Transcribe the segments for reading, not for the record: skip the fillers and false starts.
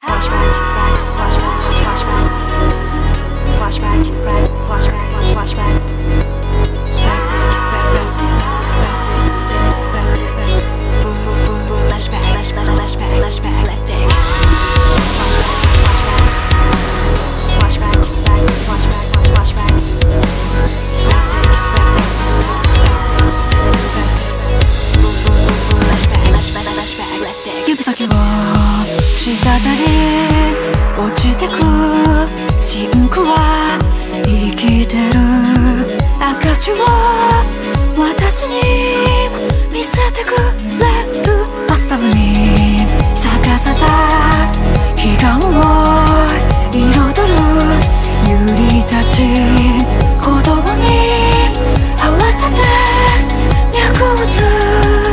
指先を滴り落ちてくシンクは生きてる証を私に見せてくれるバスタブに咲かせた彼岸を彩るユリたち鼓動に合わせて脈打つ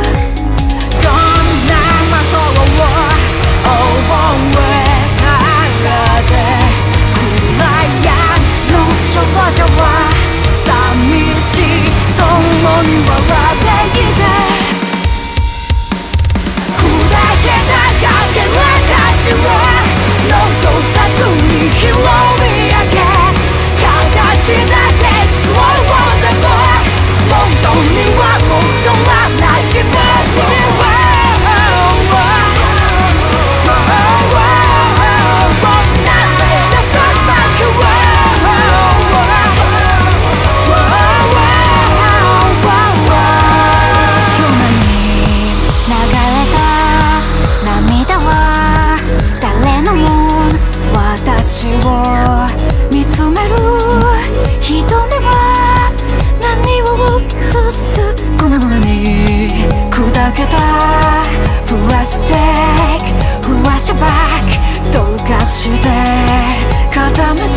見つめる瞳は何を映す粉々に砕けたプラスチックフラッシュバック溶かして固め